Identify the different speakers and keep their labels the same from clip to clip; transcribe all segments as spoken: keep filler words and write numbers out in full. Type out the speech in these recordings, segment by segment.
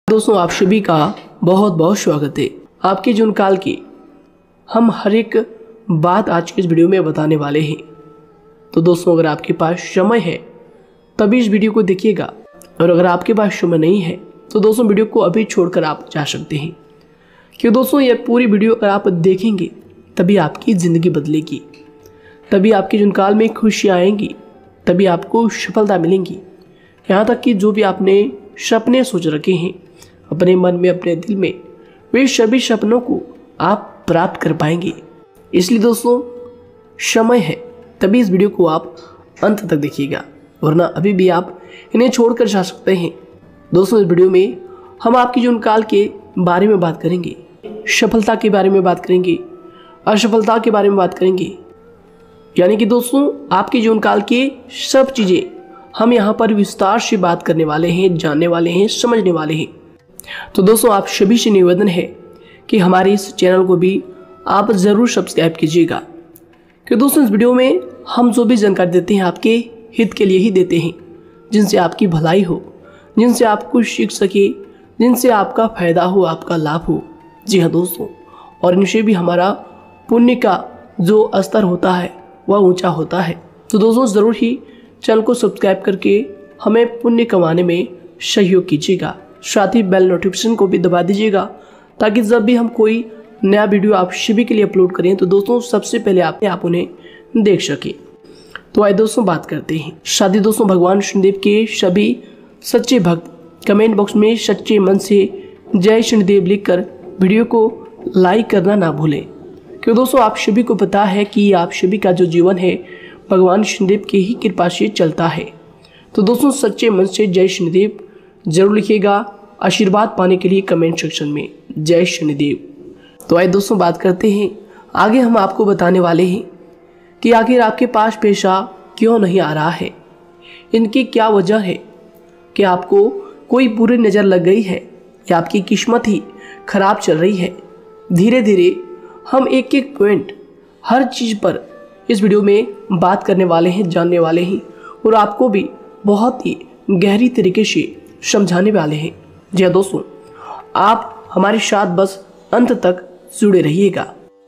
Speaker 1: दोस्तों आप सभी का बहुत बहुत स्वागत है। आपके जीवन काल की हम हर एक बात आज के इस वीडियो में बताने वाले हैं। तो दोस्तों अगर आपके पास समय है तभी इस वीडियो को देखिएगा, और अगर आपके पास समय नहीं है तो दोस्तों वीडियो को अभी छोड़कर आप जा सकते हैं। क्योंकि दोस्तों ये पूरी वीडियो अगर आप देखेंगे तभी आपकी ज़िंदगी बदलेगी, तभी आपके जीवन काल में खुशियाँ आएंगी, तभी आपको सफलता मिलेंगी। यहाँ तक कि जो भी आपने सपने सोच रखे हैं अपने मन में, अपने दिल में, वे सभी सपनों को आप प्राप्त कर पाएंगे। इसलिए दोस्तों समय है तभी इस वीडियो को आप अंत तक देखिएगा, वरना अभी भी आप इन्हें छोड़कर जा सकते हैं। दोस्तों इस वीडियो में हम आपके जीवन काल के बारे में बात करेंगे, सफलता के बारे में बात करेंगे, असफलता के बारे में बात करेंगे। यानी कि दोस्तों आपके जीवन काल के सब चीज़ें हम यहाँ पर विस्तार से बात करने वाले हैं, जानने वाले हैं, समझने वाले हैं। तो दोस्तों आप सभी से निवेदन है कि हमारे इस चैनल को भी आप ज़रूर सब्सक्राइब कीजिएगा, क्योंकि दोस्तों इस वीडियो में हम जो भी जानकारी देते हैं आपके हित के लिए ही देते हैं, जिनसे आपकी भलाई हो, जिनसे आप कुछ सीख सके, जिनसे आपका फ़ायदा हो, आपका लाभ हो। जी हाँ दोस्तों, और इनसे भी हमारा पुण्य का जो स्तर होता है वह ऊंचा होता है। तो दोस्तों ज़रूर ही चैनल को सब्सक्राइब करके हमें पुण्य कमाने में सहयोग कीजिएगा। साथ ही बेल नोटिफिकेशन को भी दबा दीजिएगा, ताकि जब भी हम कोई नया वीडियो आप सभी के लिए अपलोड करें तो दोस्तों सबसे पहले आप, आप उन्हें देख सकें। तो आइए दोस्तों बात करते हैं। शादी दोस्तों भगवान शनिदेव के सभी सच्चे भक्त कमेंट बॉक्स में सच्चे मन से जय शनिदेव लिखकर वीडियो को लाइक करना ना भूलें, क्योंकि दोस्तों आप सभी को पता है कि आप सभी का जो जीवन है भगवान शनिदेव की ही कृपा से चलता है। तो दोस्तों सच्चे मन से जय शनिदेव जरूर लिखिएगा, आशीर्वाद पाने के लिए कमेंट सेक्शन में जय शनिदेव। तो आइए दोस्तों बात करते हैं। आगे हम आपको बताने वाले हैं कि आखिर आपके पास पैसा क्यों नहीं आ रहा है, इनकी क्या वजह है, कि आपको कोई बुरी नज़र लग गई है या आपकी किस्मत ही खराब चल रही है। धीरे धीरे हम एक एक पॉइंट हर चीज़ पर इस वीडियो में बात करने वाले हैं, जानने वाले हैं, और आपको भी बहुत ही गहरी तरीके से समझाने वाले हैं। जी हाँ दोस्तों, आप हमारे साथ बस अंत तक जुड़े रहिएगा।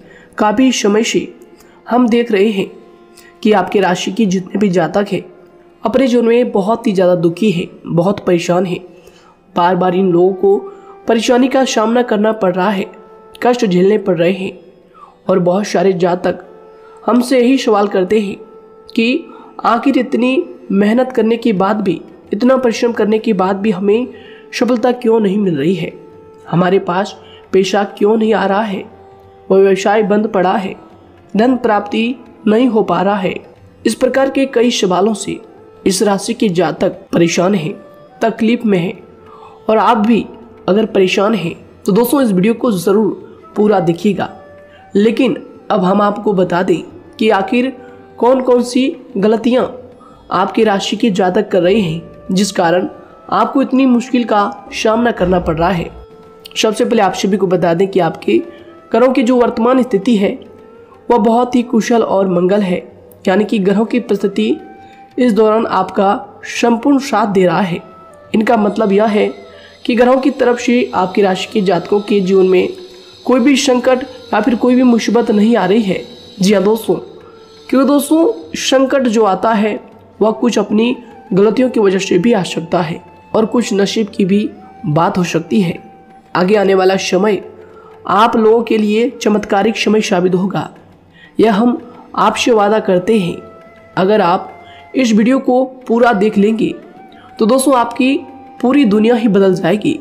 Speaker 1: काफ़ी समय से हम देख रहे हैं कि आपके राशि की जितने भी जातक हैं अपने जीवन में बहुत ही ज़्यादा दुखी है, बहुत परेशान है। बार बार इन लोगों को परेशानी का सामना करना पड़ रहा है, कष्ट झेलने पड़ रहे हैं। और बहुत सारे जातक हमसे यही सवाल करते हैं कि आखिर इतनी मेहनत करने के बाद भी, इतना परिश्रम करने के बाद भी हमें सफलता क्यों नहीं मिल रही है, हमारे पास पैसा क्यों नहीं आ रहा है, वह व्यवसाय बंद पड़ा है, धन प्राप्ति नहीं हो पा रहा है। इस प्रकार के कई सवालों से इस राशि के जातक परेशान हैं, तकलीफ में हैं। और आप भी अगर परेशान हैं तो दोस्तों इस वीडियो को ज़रूर पूरा देखिएगा। लेकिन अब हम आपको बता दें कि आखिर कौन कौन सी गलतियां आपकी राशि के जातक कर रहे हैं जिस कारण आपको इतनी मुश्किल का सामना करना पड़ रहा है। सबसे पहले आप सभी को बता दें कि आपके ग्रहों की जो वर्तमान स्थिति है वह बहुत ही कुशल और मंगल है, यानी कि ग्रहों की परिस्थिति इस दौरान आपका संपूर्ण साथ दे रहा है। इनका मतलब यह है कि ग्रहों की तरफ से आपकी राशि के जातकों के जीवन में कोई भी संकट या फिर कोई भी मुसीबत नहीं आ रही है। जी हाँ दोस्तों, क्योंकि दोस्तों संकट जो आता है वह कुछ अपनी गलतियों की वजह से भी आ सकता है, और कुछ नसीब की भी बात हो सकती है। आगे आने वाला समय आप लोगों के लिए चमत्कारिक समय साबित होगा, यह हम आपसे वादा करते हैं। अगर आप इस वीडियो को पूरा देख लेंगे तो दोस्तों आपकी पूरी दुनिया ही बदल जाएगी,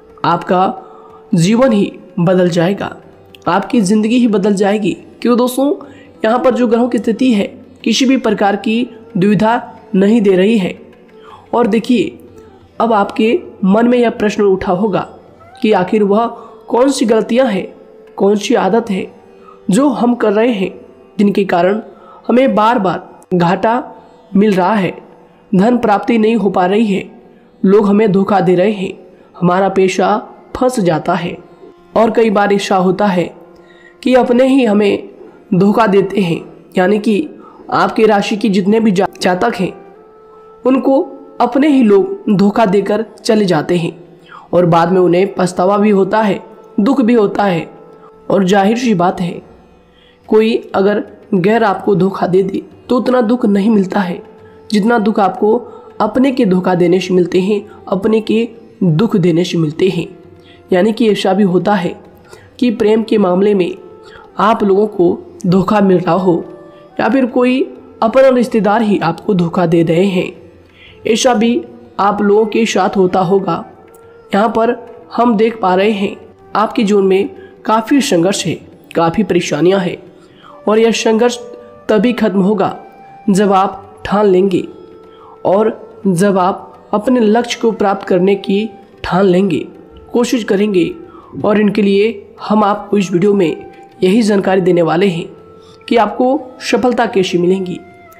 Speaker 1: आपका जीवन ही बदल जाएगा, आपकी ज़िंदगी ही बदल जाएगी। क्यों दोस्तों यहाँ पर जो ग्रहों की स्थिति है किसी भी प्रकार की दुविधा नहीं दे रही है। और देखिए अब आपके मन में यह प्रश्न उठा होगा कि आखिर वह कौन सी गलतियां हैं, कौन सी आदत है जो हम कर रहे हैं जिनके कारण हमें बार बार घाटा मिल रहा है, धन प्राप्ति नहीं हो पा रही है, लोग हमें धोखा दे रहे हैं, हमारा पैसा फंस जाता है। और कई बार ऐसा होता है कि अपने ही हमें धोखा देते हैं, यानी कि आपकी राशि की जितने भी जातक हैं उनको अपने ही लोग धोखा देकर चले जाते हैं और बाद में उन्हें पछतावा भी होता है, दुख भी होता है। और जाहिर सी बात है, कोई अगर गैर आपको धोखा दे दे तो उतना दुख नहीं मिलता है जितना दुख आपको अपने के धोखा देने से मिलते हैं, अपने के दुख देने से मिलते हैं। यानी कि ऐसा भी होता है कि प्रेम के मामले में आप लोगों को धोखा मिल रहा हो या फिर कोई अपना रिश्तेदार ही आपको धोखा दे रहे हैं। ऐसा भी आप लोगों के साथ होता होगा। यहाँ पर हम देख पा रहे हैं आपके जीवन में काफ़ी संघर्ष है, काफ़ी परेशानियाँ हैं और यह संघर्ष तभी खत्म होगा जब आप ठान लेंगे और जब आप अपने लक्ष्य को प्राप्त करने की ठान लेंगे, कोशिश करेंगे। और इनके लिए हम आपको इस वीडियो में यही जानकारी देने वाले हैं कि आपको सफलता कैसे मिलेंगी,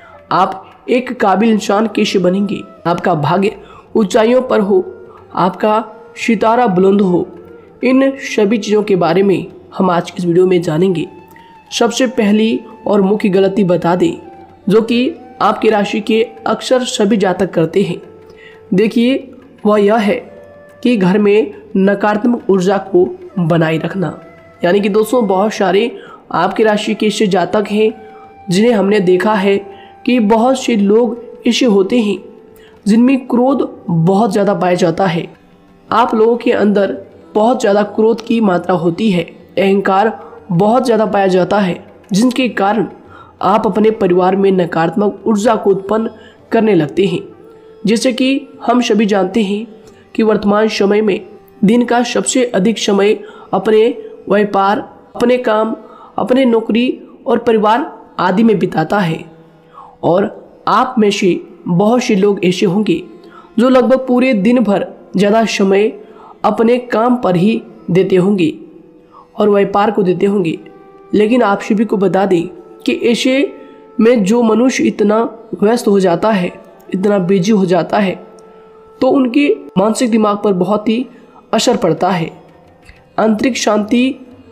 Speaker 1: आप एक काबिल इंसान कैसे बनेंगे, आपका भाग्य ऊंचाइयों पर हो, आपका सितारा बुलंद हो। इन सभी चीज़ों के बारे में हम आज की इस वीडियो में जानेंगे। सबसे पहली और मुख्य गलती बता दें जो कि आपकी राशि के अक्सर सभी जातक करते हैं। देखिए, वह यह है कि घर में नकारात्मक ऊर्जा को बनाए रखना। यानी कि दोस्तों, बहुत सारे आपकी राशि के ऐसे जातक हैं जिन्हें हमने देखा है कि बहुत से लोग ऐसे होते हैं जिनमें क्रोध बहुत ज़्यादा पाया जाता है। आप लोगों के अंदर बहुत ज़्यादा क्रोध की मात्रा होती है, अहंकार बहुत ज़्यादा पाया जाता है, जिनके कारण आप अपने परिवार में नकारात्मक ऊर्जा को उत्पन्न करने लगते हैं। जैसे कि हम सभी जानते हैं कि वर्तमान समय में दिन का सबसे अधिक समय अपने व्यापार, अपने काम, अपने नौकरी और परिवार आदि में बिताता है। और आप में से बहुत से लोग ऐसे होंगे जो लगभग पूरे दिन भर ज़्यादा समय अपने काम पर ही देते होंगे और व्यापार को देते होंगे। लेकिन आप सभी को बता दें कि ऐसे में जो मनुष्य इतना व्यस्त हो जाता है, इतना बिजी हो जाता है, तो उनके मानसिक दिमाग पर बहुत ही असर पड़ता है। आंतरिक शांति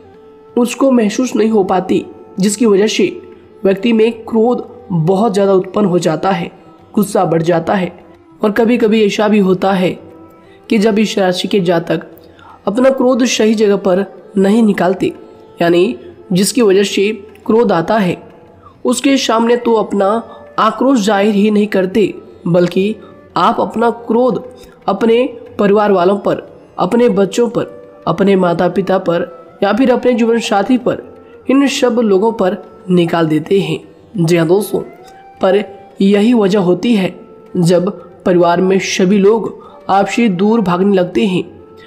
Speaker 1: उसको महसूस नहीं हो पाती, जिसकी वजह से व्यक्ति में क्रोध बहुत ज़्यादा उत्पन्न हो जाता है, गुस्सा बढ़ जाता है। और कभी कभी ऐसा भी होता है कि जब इस राशि के जातक अपना क्रोध सही जगह पर नहीं निकालते, यानी जिसकी वजह से क्रोध आता है, उसके सामने तो अपना आक्रोश जाहिर ही नहीं करते, बल्कि आप अपना क्रोध अपने परिवार वालों पर, अपने बच्चों पर, अपने माता पिता पर या फिर अपने जीवन साथी पर, इन सब लोगों पर निकाल देते हैं। जी हाँ दोस्तों, पर यही वजह होती है जब परिवार में सभी लोग आपसे दूर भागने लगते हैं,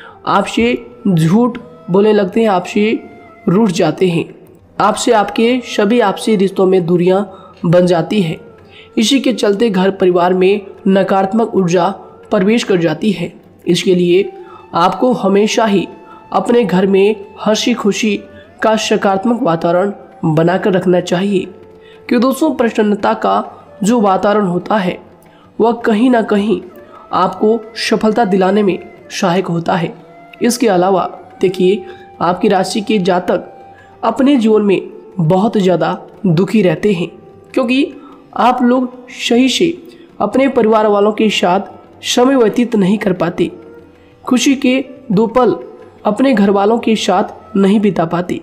Speaker 1: आपसे झूठ बोलने लगते हैं, आपसे रूठ जाते हैं, आपसे आपके सभी आपसी रिश्तों में दूरियां बन जाती है। इसी के चलते घर परिवार में नकारात्मक ऊर्जा प्रवेश कर जाती है। इसके लिए आपको हमेशा ही अपने घर में हंसी खुशी का सकारात्मक वातावरण बनाकर रखना चाहिए। कि दोस्तों, प्रसन्नता का जो वातावरण होता है वह कहीं ना कहीं आपको सफलता दिलाने में सहायक होता है। इसके अलावा देखिए, आपकी राशि के जातक अपने जीवन में बहुत ज़्यादा दुखी रहते हैं, क्योंकि आप लोग सही से अपने परिवार वालों के साथ समय व्यतीत नहीं कर पाते, खुशी के दो पल अपने घर वालों के साथ नहीं बिता पाते।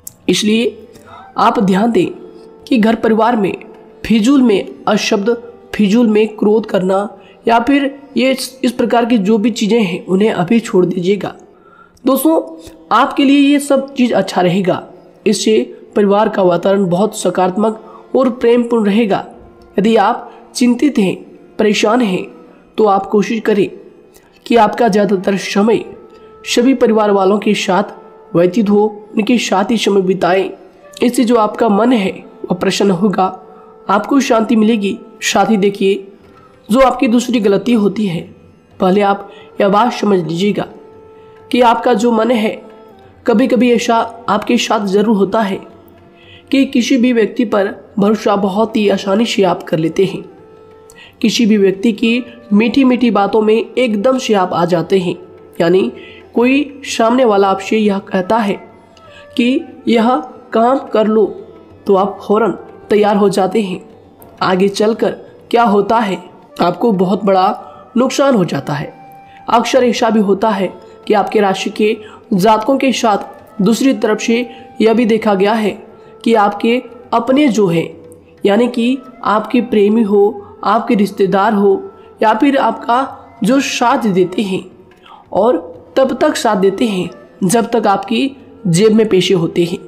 Speaker 1: इसलिए आप ध्यान दें कि घर परिवार में फिजूल में अशब्द, फिजूल में क्रोध करना या फिर ये इस प्रकार की जो भी चीज़ें हैं उन्हें अभी छोड़ दीजिएगा। दोस्तों, आपके लिए ये सब चीज़ अच्छा रहेगा। इससे परिवार का वातावरण बहुत सकारात्मक और प्रेमपूर्ण रहेगा। यदि आप चिंतित हैं, परेशान हैं, तो आप कोशिश करें कि आपका ज़्यादातर समय सभी परिवार वालों के साथ व्यतीत हो, उनके साथ ही समय बिताएं। इससे जो आपका मन है वह प्रसन्न होगा, आपको शांति मिलेगी। साथ ही देखिए, जो आपकी दूसरी गलती होती है, पहले आप यह बात समझ लीजिएगा कि आपका जो मन है, कभी कभी ऐसा आपके साथ ज़रूर होता है कि किसी भी व्यक्ति पर भरोसा बहुत ही आसानी से आप कर लेते हैं। किसी भी व्यक्ति की मीठी मीठी बातों में एकदम से आप आ जाते हैं। यानी कोई सामने वाला आपसे यह कहता है कि यह काम कर लो, तो आप फौरन तैयार हो जाते हैं। आगे चलकर क्या होता है, आपको बहुत बड़ा नुकसान हो जाता है। अक्सर ऐसा भी होता है कि आपके राशि के जातकों के साथ दूसरी तरफ से यह भी देखा गया है कि आपके अपने जो हैं, यानी कि आपके प्रेमी हो, आपके रिश्तेदार हो, या फिर आपका जो साथ देते हैं और तब तक साथ देते हैं जब तक आपकी जेब में पैसे होते हैं,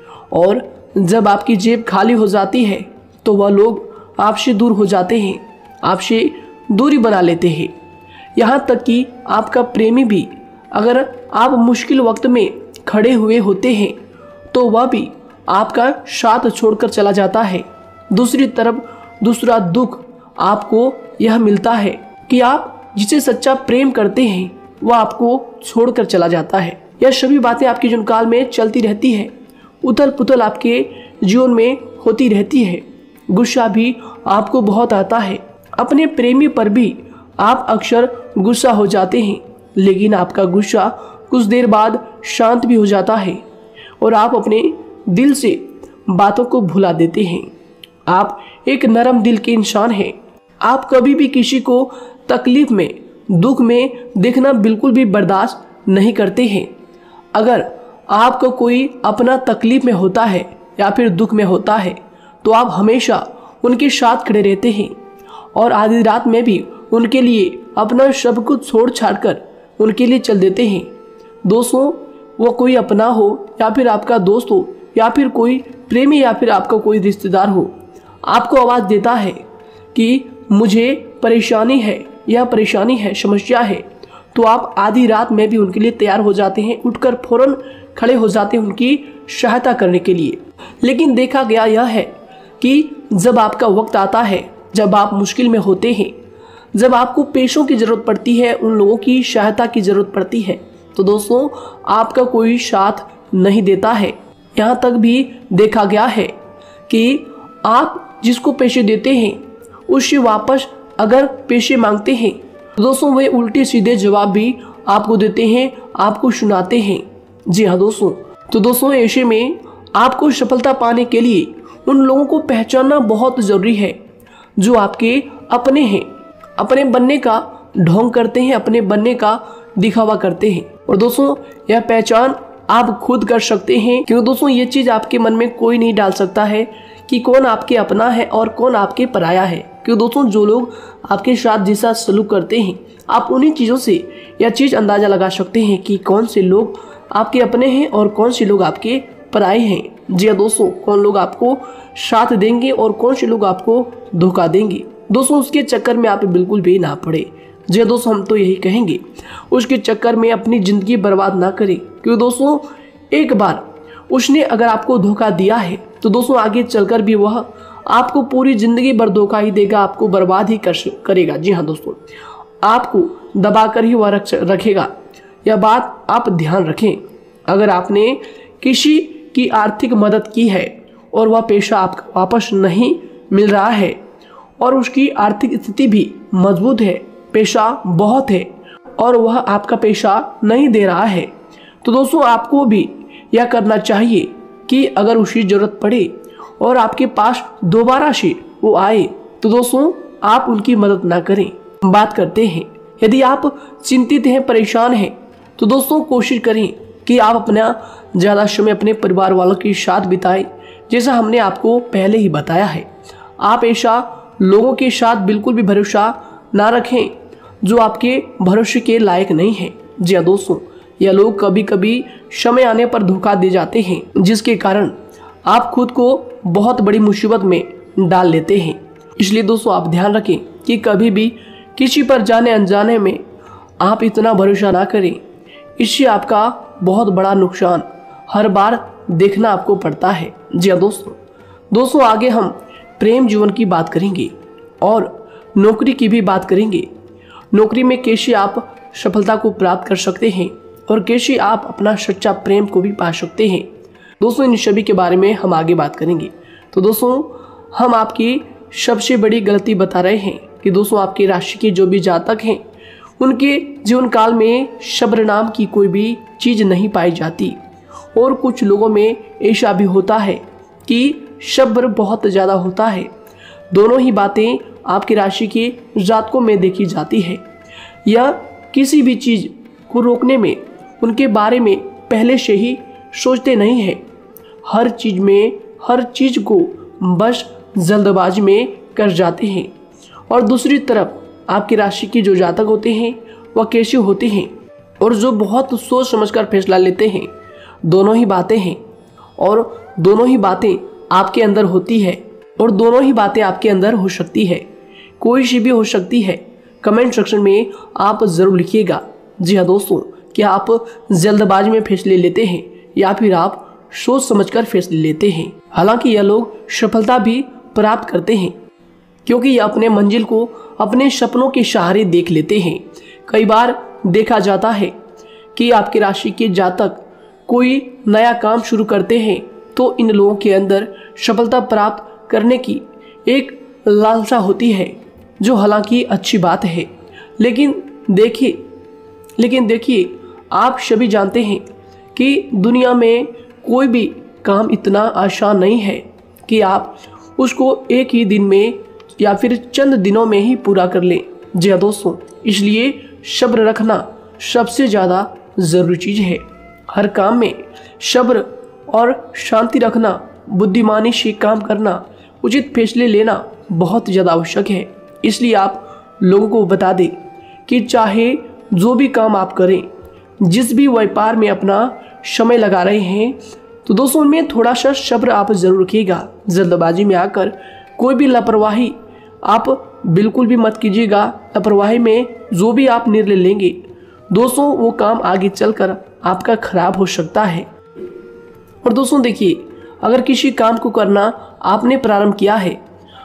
Speaker 1: और जब आपकी जेब खाली हो जाती है तो वह लोग आपसे दूर हो जाते हैं, आपसे दूरी बना लेते हैं। यहाँ तक कि आपका प्रेमी भी अगर आप मुश्किल वक्त में खड़े हुए होते हैं तो वह भी आपका साथ छोड़कर चला जाता है। दूसरी तरफ दूसरा दुख आपको यह मिलता है कि आप जिसे सच्चा प्रेम करते हैं वह आपको छोड़कर चला जाता है। यह सभी बातें आपके जीवन काल में चलती रहती है, उथल पुथल आपके जीवन में होती रहती है। गुस्सा भी आपको बहुत आता है, अपने प्रेमी पर भी आप अक्सर गुस्सा हो जाते हैं, लेकिन आपका गुस्सा कुछ देर बाद शांत भी हो जाता है और आप अपने दिल से बातों को भुला देते हैं। आप एक नरम दिल के इंसान हैं। आप कभी भी किसी को तकलीफ में, दुख में देखना बिल्कुल भी बर्दाश्त नहीं करते हैं। अगर आपको कोई अपना तकलीफ में होता है या फिर दुख में होता है तो आप हमेशा उनके साथ खड़े रहते हैं और आधी रात में भी उनके लिए अपना सब कुछ छोड़ छाड़ कर उनके लिए चल देते हैं। दोस्तों, वो कोई अपना हो या फिर आपका दोस्त हो या फिर कोई प्रेमी या फिर आपका कोई रिश्तेदार हो, आपको आवाज़ देता है कि मुझे परेशानी है, यह परेशानी है, समस्या है, तो आप आधी रात में भी उनके लिए तैयार हो जाते हैं, उठकर फौरन खड़े हो जाते हैं उनकी सहायता करने के लिए। लेकिन देखा गया यह है कि जब आपका वक्त आता है, जब आप मुश्किल में होते हैं, जब आपको पैसों की ज़रूरत पड़ती है, उन लोगों की सहायता की ज़रूरत पड़ती है, तो दोस्तों आपका कोई साथ नहीं देता है। यहाँ तक भी देखा गया है कि आप जिसको पैसे देते हैं उससे वापस अगर पैसे मांगते हैं तो दोस्तों वे उल्टे सीधे जवाब भी आपको देते हैं, आपको सुनाते हैं। जी हाँ दोस्तों, तो दोस्तों ऐसे में आपको सफलता पाने के लिए उन लोगों को पहचानना बहुत ज़रूरी है जो आपके अपने हैं, अपने बनने का ढोंग करते हैं, अपने बनने का दिखावा करते हैं। और दोस्तों यह पहचान आप खुद कर सकते हैं, क्योंकि दोस्तों ये चीज़ आपके मन में कोई नहीं डाल सकता है कि कौन आपके अपना है और कौन आपके पराया है। क्योंकि दोस्तों जो लोग आपके साथ जैसा सलूक करते हैं, आप उन्हीं चीज़ों से यह चीज़ अंदाज़ा लगा सकते हैं कि कौन से लोग आपके अपने हैं और कौन से लोग आपके पराए हैं। जी हाँ दोस्तों, कौन लोग आपको साथ देंगे और कौन से लोग आपको धोखा देंगे। दोस्तों उसके चक्कर में आप बिल्कुल भी ना पड़े। जी दोस्तों, हम तो यही कहेंगे उसके चक्कर में अपनी ज़िंदगी बर्बाद ना करें, क्योंकि दोस्तों एक बार उसने अगर आपको धोखा दिया है तो दोस्तों आगे चलकर भी वह आपको पूरी ज़िंदगी भर धोखा ही देगा, आपको बर्बाद ही कर करेगा। जी हाँ दोस्तों, आपको दबा कर ही वह रख रखेगा। यह बात आप ध्यान रखें। अगर आपने किसी की आर्थिक मदद की है और वह पैसा आपको वापस नहीं मिल रहा है और उसकी आर्थिक स्थिति भी मजबूत है, पैसा बहुत है और वह आपका पैसा नहीं दे रहा है, तो दोस्तों आपको भी यह करना चाहिए कि अगर उसकी ज़रूरत पड़े और आपके पास दोबारा से वो आए तो दोस्तों आप उनकी मदद ना करें। बात करते हैं, यदि आप चिंतित हैं, परेशान हैं, तो दोस्तों कोशिश करें कि आप अपना ज़्यादा समय अपने परिवार वालों के साथ बिताएं, जैसा हमने आपको पहले ही बताया है। आप ऐसा लोगों के साथ बिल्कुल भी भरोसा ना रखें जो आपके भरोसे के लायक नहीं है। जी हाँ दोस्तों, यह लोग कभी कभी समय आने पर धोखा दे जाते हैं, जिसके कारण आप खुद को बहुत बड़ी मुसीबत में डाल लेते हैं। इसलिए दोस्तों आप ध्यान रखें कि कभी भी किसी पर जाने अनजाने में आप इतना भरोसा ना करें, इससे आपका बहुत बड़ा नुकसान हर बार देखना आपको पड़ता है। जी हाँ दोस्तों दोस्तों आगे हम प्रेम जीवन की बात करेंगे और नौकरी की भी बात करेंगे। नौकरी में कैसे आप सफलता को प्राप्त कर सकते हैं और कैसे आप अपना सच्चा प्रेम को भी पा सकते हैं। दोस्तों इन सभी के बारे में हम आगे बात करेंगे। तो दोस्तों हम आपकी सबसे बड़ी गलती बता रहे हैं कि दोस्तों आपकी राशि के जो भी जातक हैं उनके जीवन काल में सब्र नाम की कोई भी चीज़ नहीं पाई जाती, और कुछ लोगों में ऐसा भी होता है कि सब्र बहुत ज़्यादा होता है। दोनों ही बातें आपकी राशि के जातकों में देखी जाती है। या किसी भी चीज़ को रोकने में उनके बारे में पहले से ही सोचते नहीं हैं। हर चीज में हर चीज को बस जल्दबाजी में कर जाते हैं। और दूसरी तरफ आपकी राशि के जो जातक होते हैं वह कैसे होते हैं और जो बहुत सोच समझकर फैसला लेते हैं। दोनों ही बातें हैं और दोनों ही बातें आपके अंदर होती है और दोनों ही बातें आपके अंदर हो सकती है। कोई सी भी हो सकती है। कमेंट सेक्शन में आप ज़रूर लिखिएगा। जी हाँ दोस्तों, क्या आप जल्दबाजी में फैसले लेते हैं या फिर आप सोच समझकर फैसले लेते हैं। हालांकि यह लोग सफलता भी प्राप्त करते हैं क्योंकि यह अपने मंजिल को अपने सपनों के सहारे देख लेते हैं। कई बार देखा जाता है कि आपकी राशि के जातक कोई नया काम शुरू करते हैं तो इन लोगों के अंदर सफलता प्राप्त करने की एक लालसा होती है, जो हालांकि अच्छी बात है। लेकिन देखिए लेकिन देखिए आप सभी जानते हैं कि दुनिया में कोई भी काम इतना आसान नहीं है कि आप उसको एक ही दिन में या फिर चंद दिनों में ही पूरा कर लें। जी हाँ दोस्तों, इसलिए सब्र रखना सबसे ज़्यादा ज़रूरी चीज़ है। हर काम में सब्र और शांति रखना, बुद्धिमानी से काम करना, उचित फैसले लेना बहुत ज़्यादा आवश्यक है। इसलिए आप लोगों को बता दें कि चाहे जो भी काम आप करें, जिस भी व्यापार में अपना समय लगा रहे हैं, तो दोस्तों उनमें थोड़ा सा सब्र आप जरूर रखिएगा। जल्दबाजी में आकर कोई भी लापरवाही आप बिल्कुल भी मत कीजिएगा। लापरवाही में जो भी आप निर्णय लेंगे दोस्तों, वो काम आगे चलकर आपका खराब हो सकता है। और दोस्तों देखिए, अगर किसी काम को करना आपने प्रारंभ किया है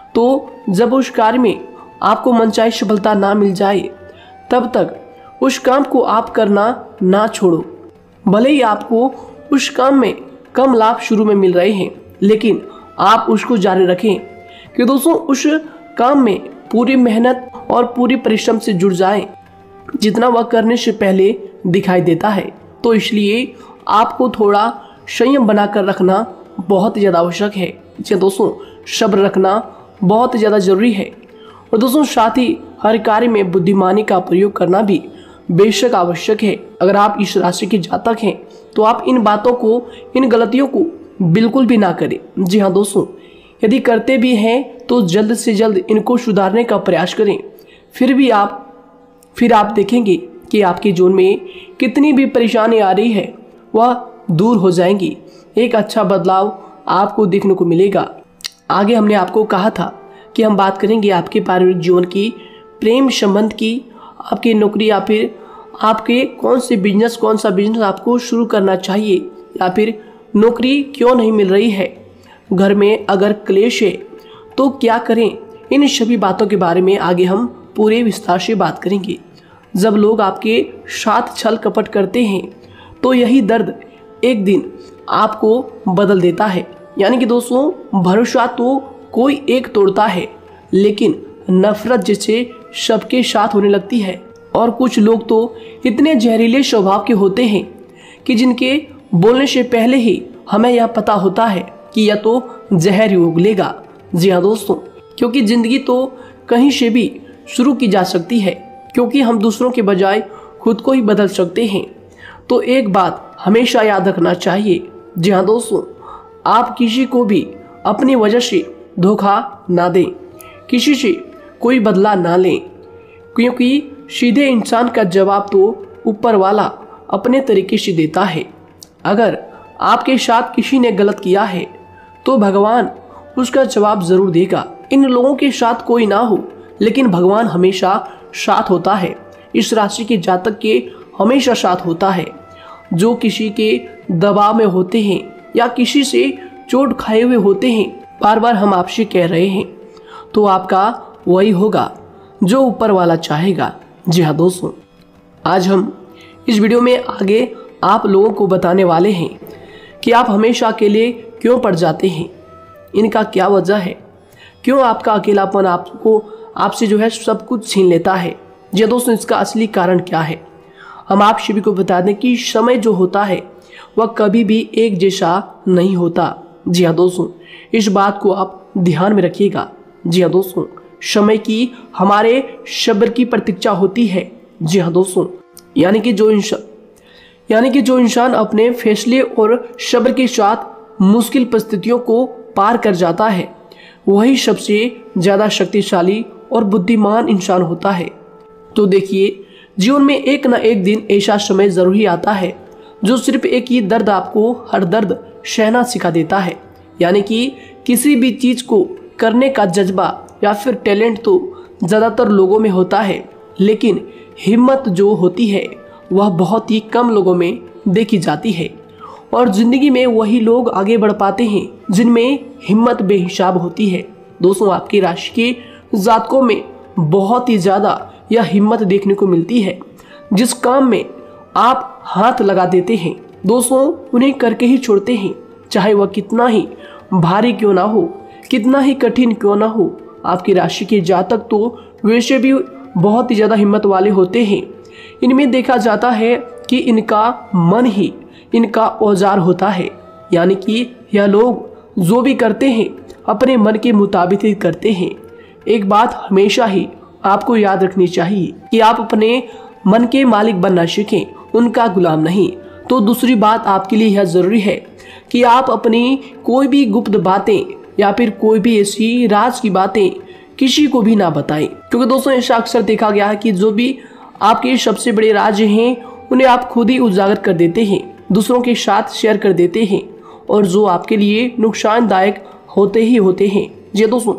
Speaker 1: तो जब उस कार्य में आपको मनचाही सफलता ना मिल जाए तब तक उस काम को आप करना ना छोड़ो। भले ही आपको उस काम में कम लाभ शुरू में मिल रहे हैं, लेकिन आप उसको जारी रखें कि दोस्तों उस काम में पूरी मेहनत और पूरी परिश्रम से जुड़ जाएं, जितना वह करने से पहले दिखाई देता है। तो इसलिए आपको थोड़ा संयम बनाकर रखना बहुत ज़्यादा आवश्यक है। जी दोस्तों, सब्र रखना बहुत ज़्यादा ज़रूरी है। और दोस्तों साथ ही हर कार्य में बुद्धिमानी का प्रयोग करना भी बेशक आवश्यक है। अगर आप इस राशि के जातक हैं तो आप इन बातों को, इन गलतियों को बिल्कुल भी ना करें। जी हाँ दोस्तों, यदि करते भी हैं तो जल्द से जल्द इनको सुधारने का प्रयास करें। फिर भी आप फिर आप देखेंगे कि आपके जीवन में कितनी भी परेशानी आ रही है वह दूर हो जाएंगी। एक अच्छा बदलाव आपको देखने को मिलेगा। आगे हमने आपको कहा था कि हम बात करेंगे आपके पारिवारिक जीवन की, प्रेम संबंध की, आपकी नौकरी या फिर आपके कौन से बिजनेस कौन सा बिजनेस आपको शुरू करना चाहिए या फिर नौकरी क्यों नहीं मिल रही है, घर में अगर क्लेश है तो क्या करें। इन सभी बातों के बारे में आगे हम पूरे विस्तार से बात करेंगे। जब लोग आपके साथ छल कपट करते हैं तो यही दर्द एक दिन आपको बदल देता है। यानी कि दोस्तों, भरोसा तो कोई एक तोड़ता है, लेकिन नफरत जैसे सबके साथ होने लगती है। और कुछ लोग तो इतने जहरीले स्वभाव के होते हैं कि जिनके बोलने से पहले ही हमें यह पता होता है कि यह तो जहर ही उगलेगा। जी हाँ दोस्तों, क्योंकि ज़िंदगी तो कहीं से भी शुरू की जा सकती है, क्योंकि हम दूसरों के बजाय खुद को ही बदल सकते हैं। तो एक बात हमेशा याद रखना चाहिए। जी हाँ दोस्तों, आप किसी को भी अपनी वजह से धोखा ना दें, किसी से कोई बदला ना लें, क्योंकि सीधे इंसान का जवाब तो ऊपर वाला अपने तरीके से देता है। अगर आपके साथ किसी ने गलत किया है तो भगवान उसका जवाब ज़रूर देगा। इन लोगों के साथ कोई ना हो, लेकिन भगवान हमेशा साथ होता है। इस राशि के जातक के हमेशा साथ होता है। जो किसी के दबाव में होते हैं या किसी से चोट खाए हुए होते हैं, बार बार हम आपसे कह रहे हैं, तो आपका वही होगा जो ऊपर वाला चाहेगा। जी हाँ दोस्तों, आज हम इस वीडियो में आगे आप लोगों को बताने वाले हैं कि आप हमेशा अकेले क्यों पड़ जाते हैं, इनका क्या वजह है, क्यों आपका अकेलापन आपको आपसे जो है सब कुछ छीन लेता है। जी हाँ दोस्तों, इसका असली कारण क्या है हम आप सभी को बता दें कि समय जो होता है वह कभी भी एक जैसा नहीं होता। जी हाँ दोस्तों, इस बात को आप ध्यान में रखिएगा। जी हाँ दोस्तों, समय की हमारे सब्र की प्रतीक्षा होती है। जी हाँ दोस्तों, यानी कि जो इंसान यानी कि जो इंसान अपने फैसले और सब्र के साथ मुश्किल परिस्थितियों को पार कर जाता है वही सबसे ज़्यादा शक्तिशाली और बुद्धिमान इंसान होता है। तो देखिए, जीवन में एक ना एक दिन ऐसा समय ज़रूर ही आता है जो सिर्फ एक ही दर्द आपको हर दर्द सहना सिखा देता है। यानी कि किसी भी चीज़ को करने का जज्बा या फिर टैलेंट तो ज़्यादातर लोगों में होता है, लेकिन हिम्मत जो होती है वह बहुत ही कम लोगों में देखी जाती है। और ज़िंदगी में वही लोग आगे बढ़ पाते हैं जिनमें हिम्मत बेहिसाब होती है। दोस्तों, आपकी राशि के जातकों में बहुत ही ज़्यादा यह हिम्मत देखने को मिलती है। जिस काम में आप हाथ लगा देते हैं दोस्तों उन्हें करके ही छोड़ते हैं, चाहे वह कितना ही भारी क्यों ना हो, कितना ही कठिन क्यों ना हो। आपकी राशि के जातक तो वैसे भी बहुत ही ज़्यादा हिम्मत वाले होते हैं। इनमें देखा जाता है कि इनका मन ही इनका औजार होता है। यानी कि यह लोग जो भी करते हैं अपने मन के मुताबिक ही करते हैं। एक बात हमेशा ही आपको याद रखनी चाहिए कि आप अपने मन के मालिक बनना सीखें, उनका गुलाम नहीं। तो दूसरी बात आपके लिए यह ज़रूरी है कि आप अपनी कोई भी गुप्त बातें या फिर कोई भी ऐसी राज की बातें किसी को भी ना बताएं, क्योंकि दोस्तों ऐसा अक्सर देखा गया है कि जो भी आपके सबसे बड़े राज हैं उन्हें आप खुद ही उजागर कर देते हैं, दूसरों के साथ शेयर कर देते हैं और जो आपके लिए नुकसानदायक होते ही होते हैं। जी दोस्तों,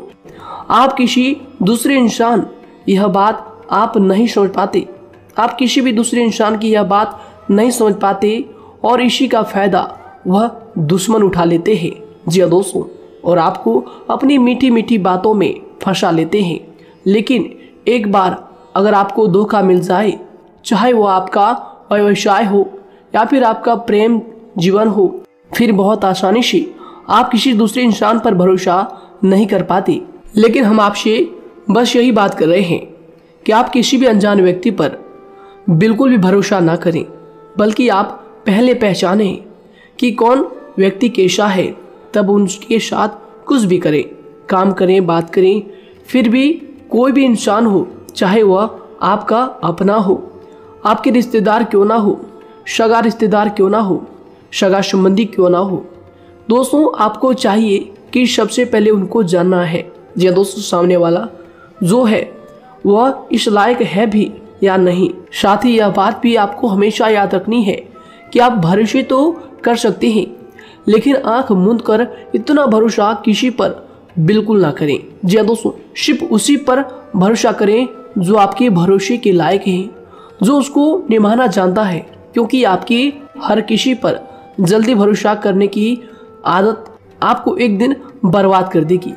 Speaker 1: आप किसी दूसरे इंसान यह बात आप नहीं समझ पाते, आप किसी भी दूसरे इंसान की यह बात नहीं समझ पाते और इसी का फायदा वह दुश्मन उठा लेते हैं। जी दोस्तों, और आपको अपनी मीठी मीठी बातों में फंसा लेते हैं। लेकिन एक बार अगर आपको धोखा मिल जाए, चाहे वो आपका व्यवसाय हो या फिर आपका प्रेम जीवन हो, फिर बहुत आसानी से आप किसी दूसरे इंसान पर भरोसा नहीं कर पाते। लेकिन हम आपसे बस यही बात कर रहे हैं कि आप किसी भी अनजान व्यक्ति पर बिल्कुल भी भरोसा ना करें, बल्कि आप पहले पहचानें कि कौन व्यक्ति कैसा है, तब उनके साथ कुछ भी करें, काम करें, बात करें। फिर भी कोई भी इंसान हो, चाहे वह आपका अपना हो, आपके रिश्तेदार क्यों ना हो, सगा रिश्तेदार क्यों ना हो, सगा संबंधी क्यों ना हो, दोस्तों आपको चाहिए कि सबसे पहले उनको जानना है जी दोस्तों सामने वाला जो है वह इस लायक है भी या नहीं। साथ ही यह बात भी आपको हमेशा याद रखनी है कि आप भरोसे तो कर सकते हैं, लेकिन आंख मूंद कर इतना भरोसा किसी पर बिल्कुल ना करें। जी दोस्तों, सिर्फ उसी पर भरोसा करें जो आपके भरोसे के लायक है, जो उसको निभाना जानता है, क्योंकि आपकी हर किसी पर जल्दी भरोसा करने की आदत आपको एक दिन बर्बाद कर देगी।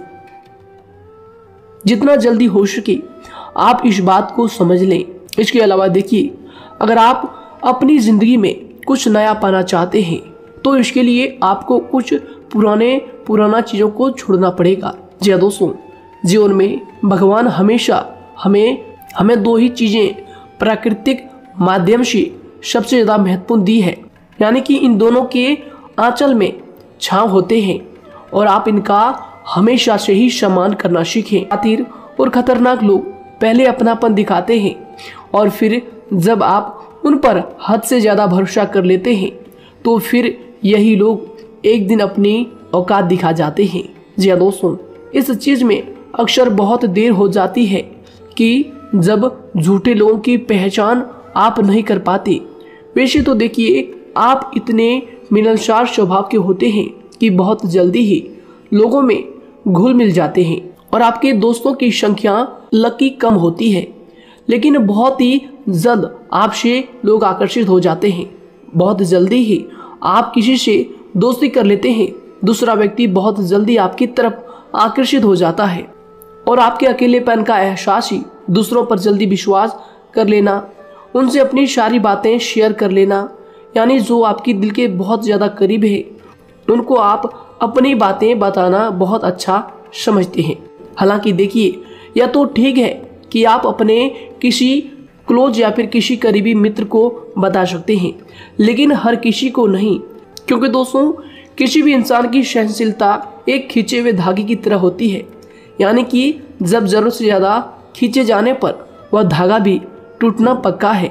Speaker 1: जितना जल्दी हो सके आप इस बात को समझ लें। इसके अलावा देखिए, अगर आप अपनी ज़िंदगी में कुछ नया पाना चाहते हैं तो इसके लिए आपको कुछ पुराने पुराना चीज़ों को छोड़ना पड़ेगा। जी दोस्तों, जीवन में भगवान हमेशा हमें हमें दो ही चीज़ें प्राकृतिक माध्यम से सबसे ज़्यादा महत्वपूर्ण दी है, यानी कि इन दोनों के आंचल में छांव होते हैं और आप इनका हमेशा से ही सम्मान करना सीखें। खातिर और खतरनाक लोग पहले अपनापन दिखाते हैं और फिर जब आप उन पर हद से ज़्यादा भरोसा कर लेते हैं तो फिर यही लोग एक दिन अपनी औकात दिखा जाते हैं। जी हाँ दोस्तों, इस चीज़ में अक्सर बहुत देर हो जाती है कि जब झूठे लोगों की पहचान आप नहीं कर पाते। वैसे तो देखिए, आप इतने मिलनसार स्वभाव के होते हैं कि बहुत जल्दी ही लोगों में घुल मिल जाते हैं और आपके दोस्तों की संख्या लकी कम होती है, लेकिन बहुत ही जल्द आपसे लोग आकर्षित हो जाते हैं। बहुत जल्दी ही आप किसी से दोस्ती कर लेते हैं, दूसरा व्यक्ति बहुत जल्दी आपकी तरफ आकर्षित हो जाता है और आपके अकेलेपन का एहसास ही दूसरों पर जल्दी विश्वास कर लेना, उनसे अपनी सारी बातें शेयर कर लेना, यानी जो आपकी दिल के बहुत ज़्यादा करीब है उनको आप अपनी बातें बताना बहुत अच्छा समझते हैं। हालांकि देखिए, यह तो ठीक है कि आप अपने किसी क्लोज या फिर किसी करीबी मित्र को बता सकते हैं, लेकिन हर किसी को नहीं, क्योंकि दोस्तों किसी भी इंसान की सहनशीलता एक खींचे हुए धागे की तरह होती है, यानी कि जब ज़रूरत से ज़्यादा खींचे जाने पर वह धागा भी टूटना पक्का है।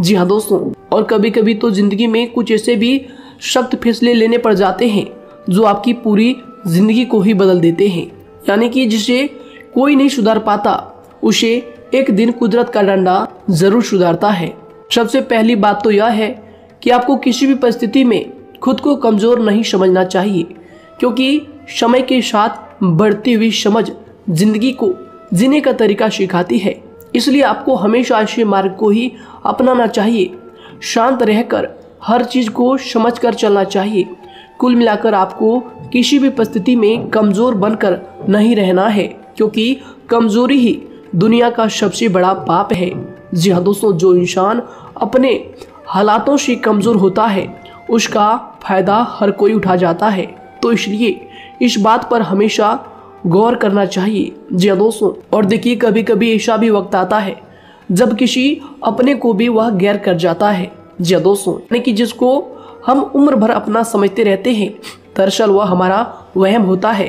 Speaker 1: जी हाँ दोस्तों, और कभी कभी तो जिंदगी में कुछ ऐसे भी सख्त फैसले लेने पड़ जाते हैं जो आपकी पूरी जिंदगी को ही बदल देते हैं। यानी कि जिसे कोई नहीं सुधार पाता उसे एक दिन कुदरत का डंडा जरूर सुधारता है। सबसे पहली बात तो यह है कि आपको किसी भी परिस्थिति में खुद को कमजोर नहीं समझना चाहिए, क्योंकि समय के साथ बढ़ती हुई समझ जिंदगी को जीने का तरीका सिखाती है। इसलिए आपको हमेशा ऐसे मार्ग को ही अपनाना चाहिए। शांत रहकर हर चीज को समझकर चलना चाहिए। कुल मिलाकर आपको किसी भी परिस्थिति में कमजोर बनकर नहीं रहना है, क्योंकि कमजोरी ही दुनिया का सबसे बड़ा पाप है। जी हाँ दोस्तों, जो इंसान अपने हालातों से कमजोर होता है उसका फायदा हर कोई उठा जाता है। तो इसलिए इस बात पर हमेशा गौर करना चाहिए। जी हाँ दोस्तों, और देखिए कभी कभी ऐसा भी वक्त आता है जब किसी अपने को भी वह गैर कर जाता है। जी हाँ दोस्तों, यानी कि जिसको हम उम्र भर अपना समझते रहते हैं, दरअसल वह हमारा वहम होता है।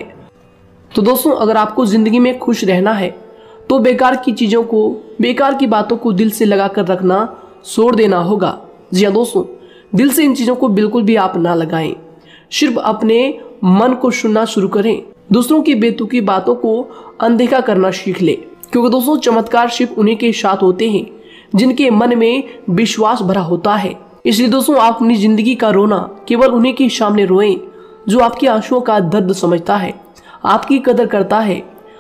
Speaker 1: तो दोस्तों, अगर आपको जिंदगी में खुश रहना है तो बेकार की चीजों को, बेकार की बातों को दिल से लगा कर रखना छोड़ देना होगा। जी हाँ दोस्तों, दिल से इन चीजों को बिल्कुल भी आप ना लगाएं। सिर्फ अपने मन को सुनना शुरू करें। दूसरों की बेतुकी बातों को अनदेखा करना सीख ले, क्योंकि दोस्तों चमत्कार सिर्फ उन्हीं के साथ होते हैं जिनके मन में विश्वास भरा होता है। इसलिए दोस्तों, आप अपनी जिंदगी का रोना केवल उन्हीं के सामने रोएं जो आपकी आंसुओं का दर्द समझता है, आपकी कदर करता है,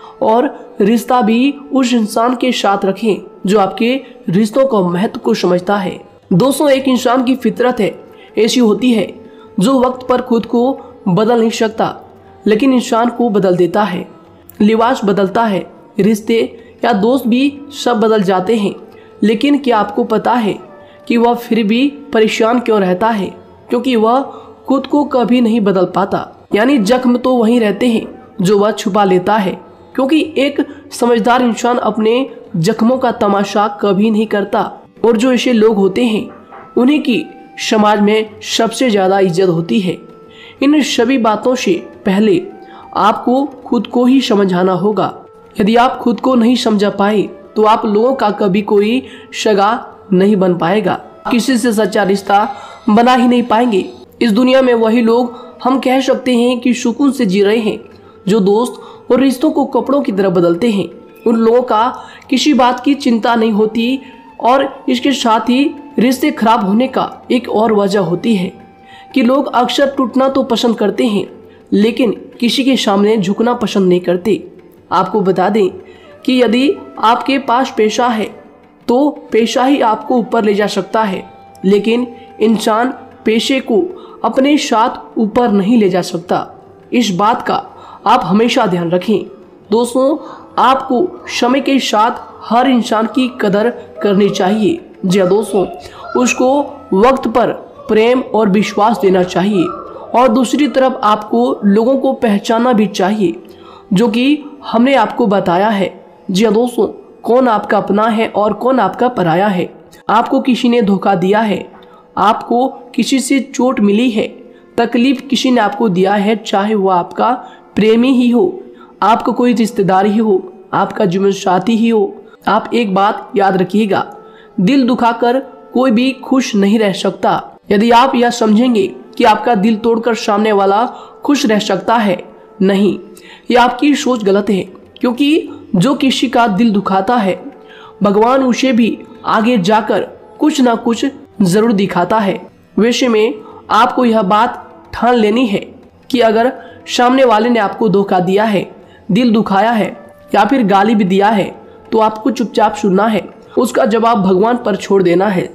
Speaker 1: और रिश्ता भी उस इंसान के साथ रखें जो आपके रिश्तों का महत्व को समझता है। दोस्तों, एक इंसान की फितरत है ऐसी होती है जो वक्त पर खुद को बदल नहीं सकता, लेकिन इंसान को बदल देता है। लिबास बदलता है, रिश्ते या दोस्त भी सब बदल जाते हैं, लेकिन क्या आपको पता है कि वह फिर भी परेशान क्यों रहता है? क्योंकि वह खुद को कभी नहीं बदल पाता। यानी जख्म तो वहीं रहते हैं जो वह छुपा लेता है, क्योंकि एक समझदार इंसान अपने जख्मों का तमाशा कभी नहीं करता। और जो ऐसे लोग होते हैं उन्हीं की समाज में सबसे ज्यादा इज्जत होती है। इन सभी बातों से पहले आपको खुद को ही समझाना होगा। यदि आप खुद को नहीं समझा पाए तो आप लोगों का कभी कोई सगा नहीं बन पाएगा, किसी से सच्चा रिश्ता बना ही नहीं पाएंगे। इस दुनिया में वही लोग हम कह सकते हैं कि सुकून से जी रहे हैं जो दोस्त और रिश्तों को कपड़ों की तरह बदलते हैं। उन लोगों का किसी बात की चिंता नहीं होती, और इसके साथ ही रिश्ते खराब होने का एक और वजह होती है कि लोग अक्सर टूटना तो पसंद करते हैं, लेकिन किसी के सामने झुकना पसंद नहीं करते। आपको बता दें कि यदि आपके पास पैसा है तो पैसा ही आपको ऊपर ले जा सकता है, लेकिन इंसान पैसे को अपने साथ ऊपर नहीं ले जा सकता। इस बात का आप हमेशा ध्यान रखें। दोस्तों, आपको समय के साथ हर इंसान की कदर करनी चाहिए। जी हाँ दोस्तों, उसको वक्त पर प्रेम और विश्वास देना चाहिए, और दूसरी तरफ आपको लोगों को पहचानना भी चाहिए जो कि हमने आपको बताया है। जी हाँ दोस्तों, कौन आपका अपना है और कौन आपका पराया है। आपको किसी ने धोखा दिया है, आपको किसी से चोट मिली है, तकलीफ किसी ने आपको दिया है, चाहे वो आपका प्रेमी ही हो, आपका कोई रिश्तेदार ही हो, आपका जीवन साथी ही हो। आप एक बात याद रखिएगा, दिल दुखाकर कोई भी खुश नहीं रह सकता। यदि आप यह समझेंगे कि आपका दिल तोड़कर सामने वाला खुश रह सकता है, नहीं, यह आपकी सोच गलत है, क्योंकि जो किसी का दिल दुखाता है भगवान उसे भी आगे जाकर कुछ ना कुछ जरूर दिखाता है। वैसे में आपको यह बात ठान लेनी है कि अगर सामने वाले ने आपको धोखा दिया है, दिल दुखाया है या फिर गाली भी दिया है, तो आपको चुपचाप सुनना है, उसका जवाब भगवान पर छोड़ देना है।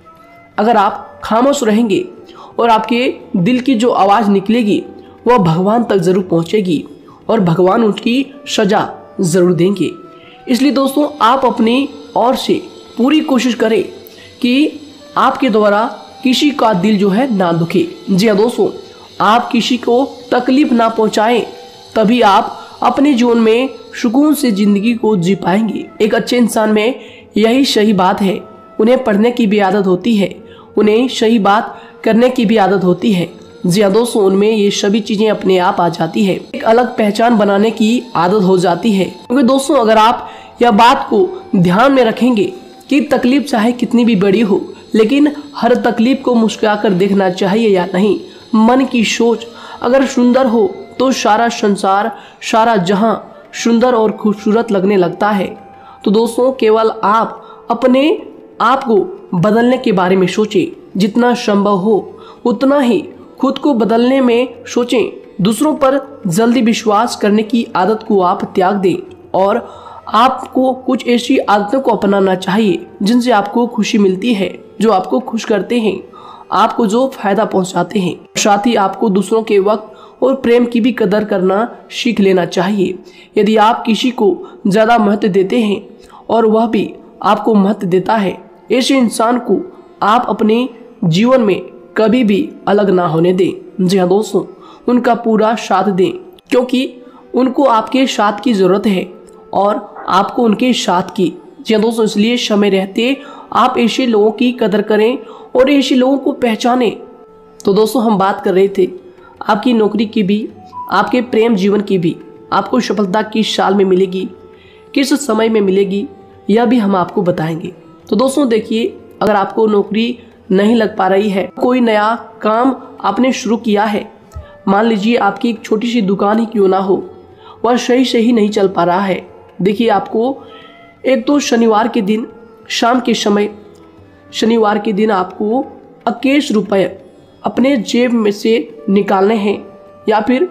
Speaker 1: अगर आप खामोश रहेंगे और आपके दिल की जो आवाज निकलेगी वह भगवान तक जरूर पहुंचेगी, और भगवान उसकी सजा जरूर देंगे। इसलिए दोस्तों, आप अपनी ओर से पूरी कोशिश करें कि आपके द्वारा किसी का दिल जो है ना दुखे। जी हाँ दोस्तों, आप किसी को तकलीफ ना पहुंचाएं, तभी आप अपने जीवन में सुकून से जिंदगी को जी पाएंगे। एक अच्छे इंसान में यही सही बात है। उन्हें पढ़ने की भी आदत होती है, उन्हें सही बात करने की भी आदत होती है। जी हाँ दोस्तों, उनमें ये सभी चीजें अपने आप आ जाती है। एक अलग पहचान बनाने की आदत हो जाती है। क्योंकि दोस्तों, अगर आप यह बात को ध्यान में रखेंगे कि तकलीफ चाहे कितनी भी बड़ी हो, लेकिन हर तकलीफ को मुस्कुराकर देखना चाहिए या नहीं। मन की सोच अगर सुंदर हो तो सारा संसार, सारा जहां सुंदर और खूबसूरत लगने लगता है। तो दोस्तों केवल आप अपने आप को बदलने के बारे में सोचें, जितना संभव हो उतना ही खुद को बदलने में सोचें। दूसरों पर जल्दी विश्वास करने की आदत को आप त्याग दें और आपको कुछ ऐसी आदतों को अपनाना चाहिए जिनसे आपको खुशी मिलती है, जो आपको खुश करते हैं, आपको जो फायदा पहुंचाते हैं। साथ ही आपको दूसरों के वक्त और प्रेम की भी कदर करना सीख लेना चाहिए। यदि आप किसी को ज़्यादा महत्व देते हैं और वह भी आपको महत्व देता है, ऐसे इंसान को आप अपने जीवन में कभी भी अलग ना होने दें। जी हाँ दोस्तों, उनका पूरा साथ दें, क्योंकि उनको आपके साथ की ज़रूरत है और आपको उनके साथ की। जी हाँ दोस्तों, इसलिए समय रहते आप ऐसे लोगों की कदर करें और ऐसे लोगों को पहचानें। तो दोस्तों हम बात कर रहे थे आपकी नौकरी की भी, आपके प्रेम जीवन की भी। आपको सफलता किस साल में मिलेगी, किस समय में मिलेगी, यह भी हम आपको बताएंगे। तो दोस्तों देखिए, अगर आपको नौकरी नहीं लग पा रही है, कोई नया काम आपने शुरू किया है, मान लीजिए आपकी एक छोटी सी दुकान ही क्यों ना हो, वह सही से ही नहीं चल पा रहा है। देखिए आपको एक तो शनिवार के दिन शाम के समय, शनिवार के दिन आपको इक्कीस रुपये अपने जेब में से निकालने हैं, या फिर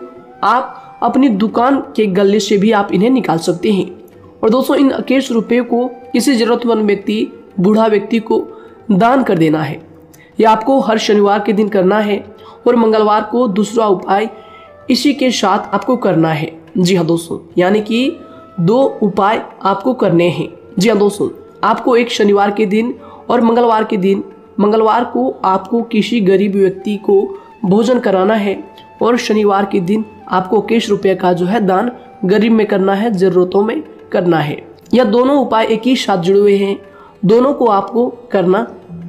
Speaker 1: आप अपनी दुकान के गले से भी आप इन्हें निकाल सकते हैं। और दोस्तों इन इक्कीस रुपये को किसी ज़रूरतमंद व्यक्ति, बूढ़ा व्यक्ति को दान कर देना है। यह आपको हर शनिवार के दिन करना है और मंगलवार को दूसरा उपाय इसी के साथ आपको करना है। जी हाँ दोस्तों, यानी कि दो उपाय आपको करने हैं। जी हाँ दोस्तों, आपको एक शनिवार के दिन और मंगलवार के दिन, मंगलवार को आपको किसी गरीब व्यक्ति को भोजन कराना है और शनिवार के दिन आपको इक्कीस रुपये का जो है दान गरीब में करना है, ज़रूरतों में करना है। यह दोनों उपाय एक ही साथ जुड़े हुए हैं, दोनों को आपको करना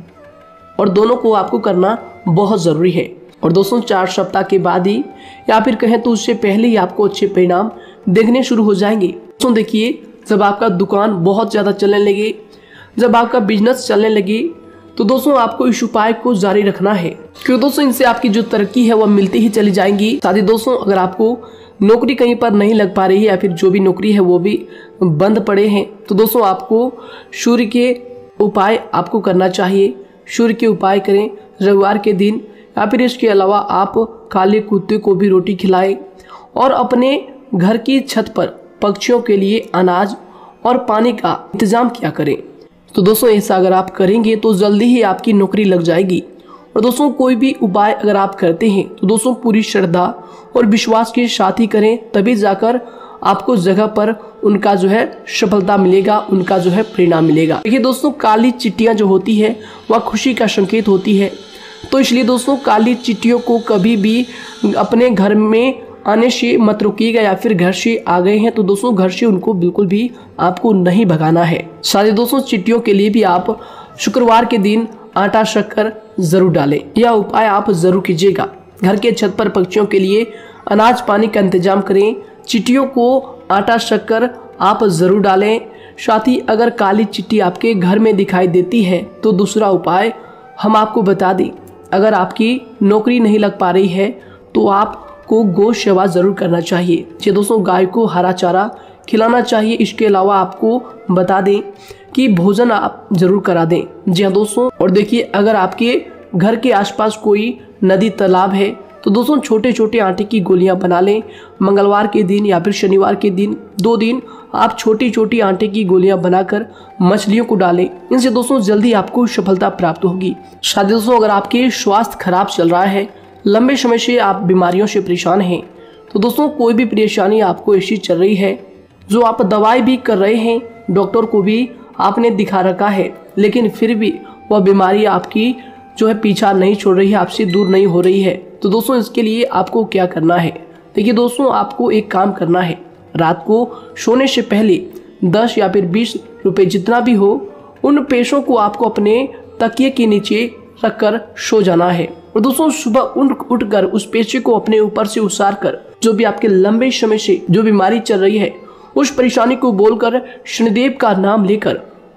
Speaker 1: और दोनों को आपको करना बहुत ज़रूरी है। और दोस्तों चार सप्ताह के बाद ही, या फिर कहें तो उससे पहले ही आपको अच्छे परिणाम देखने शुरू हो जाएंगे। दोस्तों देखिए, जब आपका दुकान बहुत ज़्यादा चलने लगे, जब आपका बिजनेस चलने लगे, तो दोस्तों आपको इस उपाय को जारी रखना है, क्योंकि दोस्तों इनसे आपकी जो तरक्की है वह मिलती ही चली जाएंगी। साथ ही दोस्तों अगर आपको नौकरी कहीं पर नहीं लग पा रही है, या फिर जो भी नौकरी है वो भी बंद पड़े हैं, तो दोस्तों आपको सूर्य के उपाय आपको करना चाहिए। सूर्य के उपाय करें रविवार के दिन, या फिर इसके अलावा आप काले कुत्ते को भी रोटी खिलाएं और अपने घर की छत पर पक्षियों के लिए अनाज और पानी का इंतजाम किया करें। तो दोस्तों ऐसा अगर आप करेंगे तो जल्दी ही आपकी नौकरी लग जाएगी। और दोस्तों कोई भी उपाय अगर आप करते हैं तो दोस्तों पूरी श्रद्धा और विश्वास के साथ ही करें, तभी जाकर आपको जगह पर उनका जो है सफलता मिलेगा, उनका जो है परिणाम मिलेगा। देखिए दोस्तों, काली चिट्टियां जो होती है वह खुशी का संकेत होती है, तो इसलिए दोस्तों काली चिट्टियों को कभी भी अपने घर में आने से मत रोकिएगा, या फिर घर से आ गए हैं तो दोस्तों घर से उनको बिल्कुल भी आपको नहीं भगाना है। साथ दोस्तों चिट्टियों के लिए भी आप शुक्रवार के दिन आटा शक्कर जरूर डालें, यह उपाय आप जरूर कीजिएगा। घर के छत पर पक्षियों के लिए अनाज पानी का इंतजाम करें, चिट्टियों को आटा शक्कर आप जरूर डालें। साथ ही अगर काली चिट्टी आपके घर में दिखाई देती है तो दूसरा उपाय हम आपको बता दें, अगर आपकी नौकरी नहीं लग पा रही है तो आपको गौ सेवा जरूर करना चाहिए। जी दोस्तों, गाय को हरा चारा खिलाना चाहिए। इसके अलावा आपको बता दें कि भोजन आप जरूर करा दें। जी हाँ दोस्तों, और देखिए अगर आपके घर के आसपास कोई नदी तालाब है तो दोस्तों छोटे छोटे आटे की गोलियां बना लें। मंगलवार के दिन या फिर शनिवार के दिन, दो दिन आप छोटी छोटी आटे की गोलियां बनाकर मछलियों को डालें। इनसे दोस्तों जल्दी आपको सफलता प्राप्त होगी। साथ ही दोस्तों अगर आपके स्वास्थ्य खराब चल रहा है, लंबे समय से आप बीमारियों से परेशान हैं, तो दोस्तों कोई भी परेशानी आपको ऐसी चल रही है जो आप दवाई भी कर रहे हैं, डॉक्टर को भी आपने दिखा रखा है, लेकिन फिर भी वह बीमारी आपकी जो है पीछा नहीं छोड़ रही है, आपसे दूर नहीं हो रही है, तो दोस्तों इसके लिए आपको क्या करना है। देखिए दोस्तों, आपको एक काम करना है, रात को सोने से पहले दस या फिर बीस रुपए जितना भी हो, उन पैसों को आपको अपने तकिए के नीचे रखकर सो जाना है। और दोस्तों सुबह उठ उठकर उस पैसे को अपने ऊपर से उसार कर, जो भी आपके लंबे समय से जो बीमारी चल रही है, उस परेशानी को बोलकर शनिदेव का नाम लेकर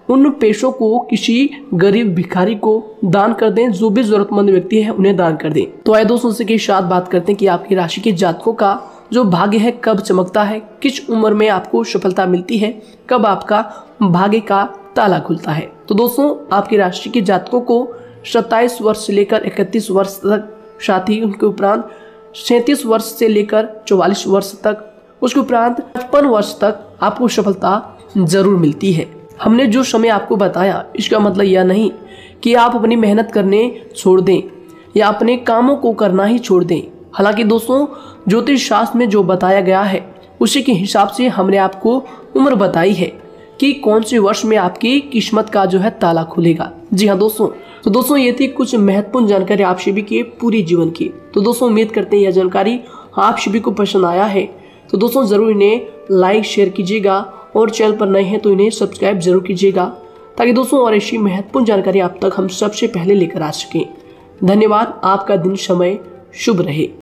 Speaker 1: उन पैसों को किसी गरीब भिखारी को दान कर दें, जो भी जरूरतमंद व्यक्ति है उन्हें दान कर दें। तो आइए दोस्तों इसी के साथ बात करते हैं कि आपकी राशि के जातकों का जो भाग्य है कब चमकता है, किस उम्र में आपको सफलता मिलती है, कब आपका भाग्य का ताला खुलता है। तो दोस्तों आपकी राशि के जातकों को सत्ताईस वर्ष से लेकर इकतीस वर्ष तक, साथ ही उनके उपरांत सैंतीस वर्ष से लेकर चौवालीस वर्ष तक, उसके उपरांत पचपन वर्ष तक आपको सफलता जरूर मिलती है। हमने जो समय आपको बताया इसका मतलब यह नहीं कि आप अपनी मेहनत करने छोड़ दें या अपने कामों को करना ही छोड़ दें। हालांकि दोस्तों ज्योतिष शास्त्र में जो बताया गया है उसी के हिसाब से हमने आपको उम्र बताई है कि कौन से वर्ष में आपकी किस्मत का जो है ताला खुलेगा। जी हाँ दोस्तों, तो दोस्तों ये थी कुछ महत्वपूर्ण जानकारी आप सभी की पूरी जीवन की। तो दोस्तों उम्मीद करते हैं यह जानकारी आप सभी को पसंद आया है। तो दोस्तों जरूर इन्हें लाइक शेयर कीजिएगा और चैनल पर नए हैं तो इन्हें सब्सक्राइब जरूर कीजिएगा, ताकि दोस्तों और ऐसी महत्वपूर्ण जानकारी आप तक हम सबसे पहले लेकर आ सकें। धन्यवाद। आपका दिन समय शुभ रहे।